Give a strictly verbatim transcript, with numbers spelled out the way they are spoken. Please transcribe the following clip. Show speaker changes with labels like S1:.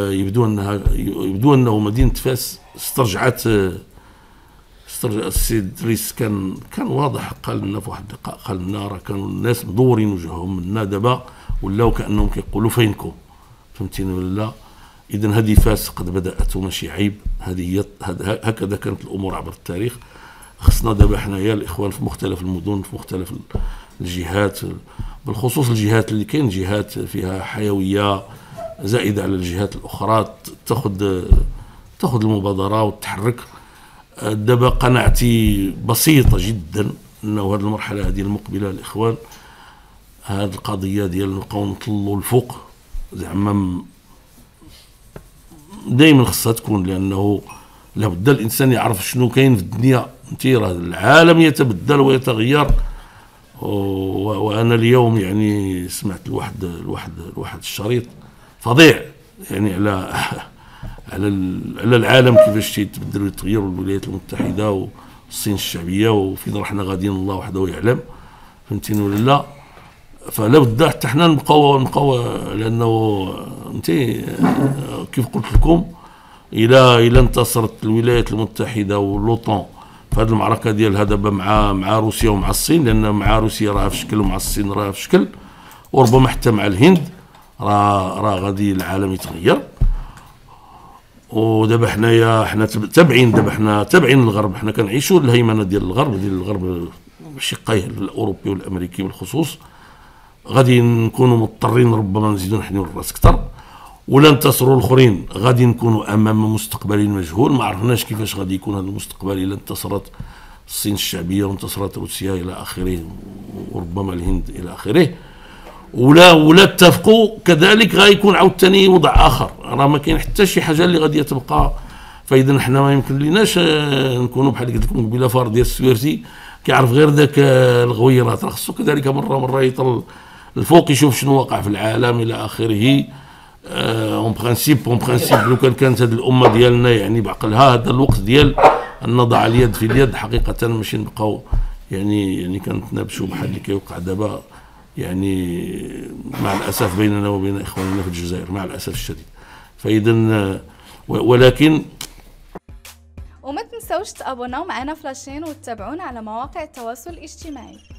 S1: يبدو انها يبدو انه مدينه فاس استرجعت استرجع السيد ريس كان كان واضح، قال لنا في واحد اللقاء، قال لنا راه كانوا الناس مدورين وجههم منا، دابا ولاو كانهم كيقولوا فينكم، فهمتيني ولا لا؟ اذا هذه فاس قد بدات وماشي عيب، هذه هي هكذا كانت الامور عبر التاريخ. خصنا دابا حنايا الاخوان في مختلف المدن في مختلف الجهات، بالخصوص الجهات اللي كاين جهات فيها حيويه زائده على الجهات الاخرى، تاخذ تاخذ المبادره وتتحرك. دابا قناعتي بسيطه جدا انه هذه المرحله هذه المقبله الاخوان، هذه القضيه ديال نبقاو نطلوا الفوق زعما دائما خصها تكون، لانه لابد الانسان يعرف شنو كاين في الدنيا. انت راه العالم يتبدل ويتغير، وانا اليوم يعني سمعت لواحد لواحد لواحد الشريط فظيع يعني على على على العالم كيفاش تيتبدل ويتغير، والولايات المتحده والصين الشعبيه وفين رحنا غاديين الله وحده يعلم، فهمتيني ولا لا؟ فلا بد حتى حنا نبقاو نبقاو لانه انت كيف قلت لكم، الى الى انتصرت الولايات المتحده والوطن في هذه المعركه ديالها دابا مع مع روسيا ومع الصين، لان مع روسيا راه في شكل ومع الصين راه في شكل، وربما حتى مع الهند، راه راه غادي العالم يتغير. ودابا حنايا حنا تابعين، دابا حنا تابعين للغرب، حنا كنعيشوا الهيمنه ديال الغرب، ديال الغرب بشقيه الاوروبي والامريكي بالخصوص. غادي نكونوا مضطرين ربما نزيدوا نحنيو الراس اكثر، ولا انتصروا الاخرين غادي نكونوا امام مستقبل مجهول، ما عرفناش كيفاش غادي يكون هذا المستقبل الا انتصرت الصين الشعبيه وانتصرت روسيا الى اخره، وربما الهند الى اخره، ولا ولا اتفقوا كذلك غيكون عاوتاني وضع اخر، راه ما كاين حتى شي حاجه اللي غادي تبقى. فاذا حنا ما يمكن ليناش نكونوا بحال قلت لكم قبيله فار ديال السويرتي كيعرف غير ذاك الغويرات، راه خصو كذلك مره مره يطل الفوق يشوف شنو واقع في العالم الى اخره. اون برانسيب اون برانسيب لو كان كانت هذه الامه ديالنا يعني بعقلها، هذا الوقت ديال ان نضع اليد في اليد حقيقه، ماشي نبقاو يعني يعني كنتنابشوا بحال اللي كيوقع دابا يعني مع الاسف بيننا وبين اخواننا في الجزائر مع الاسف الشديد. فاذا ولكن
S2: وما تنسوش تابوناو معنا فلاشين وتتابعونا على مواقع التواصل الاجتماعي.